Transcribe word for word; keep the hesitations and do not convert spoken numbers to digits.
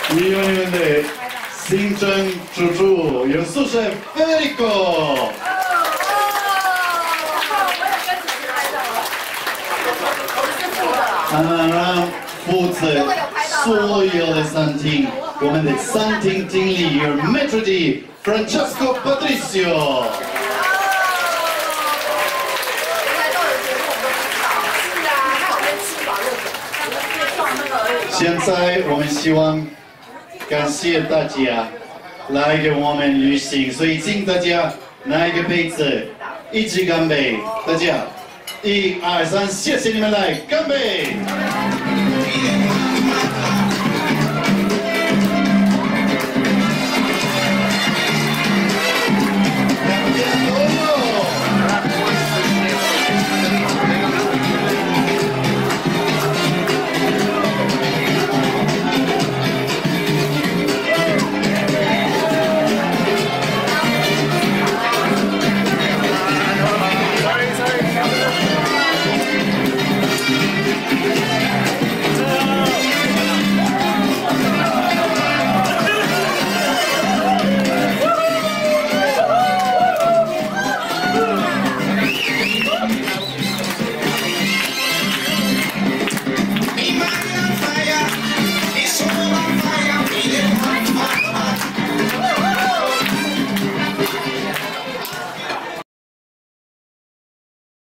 利用你们的新增主厨有宿舍 Federico。 当然，负责所有的餐厅，我们的餐厅经理有 Metro D Francesco Patricio。现在我们希望感谢大家来跟我们旅行，所以请大家拿一个杯子，一起干杯，大家。 一二三，谢谢你们来，干杯！